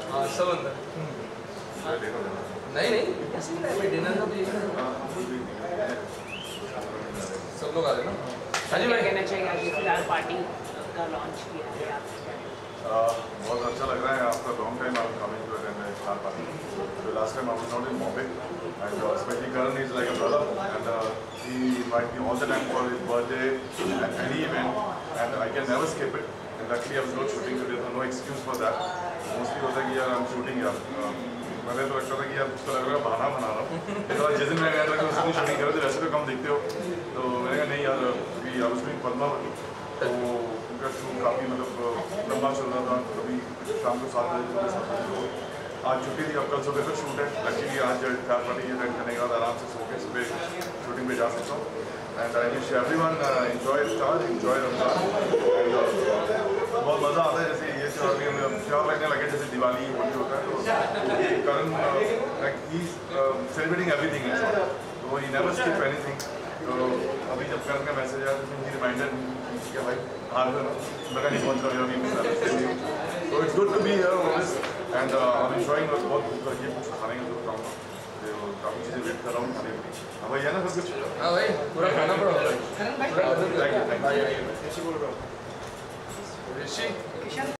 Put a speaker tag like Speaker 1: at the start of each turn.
Speaker 1: हाँ सब अंदर। नहीं नहीं ऐसे ही नहीं, डिनर का भी सब लोग आ रहे ना। हाँ जी भाई,
Speaker 2: कहना चाहिए आज फिलहाल पार्टी का लॉन्च किया है
Speaker 3: बहुत अच्छा लग रहा है। After long time I am coming to attend star party. So last time I was not in Bombay, and especially Karan is like a brother, and he invited me all the time for his birthday and any event, and I can never skip it. And luckily I was not shooting today, so no excuse for that. Mostly होता है कि यार I'm shooting यार, मैंने तो लगता था कि यार उसको लग रहा है बहाना बना रहा हूँ। लेकिन जिस दिन मैं गया था कि उस दिन शूटिंग कर रहे थे, वैसे तो कम दिखते हो, तो मैंने कहा नहीं यार, क्योंकि I was doing पद्मावती, तो उनका शूट काफ़ी मतलब लंबा चल रहा था, कभी शाम को 7 बजे सुबह 7 बजे। आज छुट्टी थी, अब कल सुबह फिर शूट है। लकीली आज स्टार पार्टी अटेंड करने के बाद आराम से सो के सुबह शूटिंग पे जा सकता हूँ। And I wish everyone enjoy star, enjoy Ramzan. बहुत मज़ा आता है, जैसे ये त्योहार लगने लगे जैसे दिवाली होली होता है, तो Karan like he celebrating everything in short, तो ही नेवर स्किप एनीथिंग। तो अभी जब करण का मैसेज आया तो मुझे रिमाइंडर कि भाई हार में मैं नहीं पहुँच रहा हूँ, तो it's good to be here always. And I am enjoying बहुत कुछ ये कुछ खाने का जरूर खाऊंगा, तो काफ़ी चीज़ें वेट कर रहा हूँ खाने की। हाँ भाई है ना सब कुछ?
Speaker 1: हाँ भाई पूरा खाना पड़ा।
Speaker 3: Thank you.
Speaker 1: ऋषि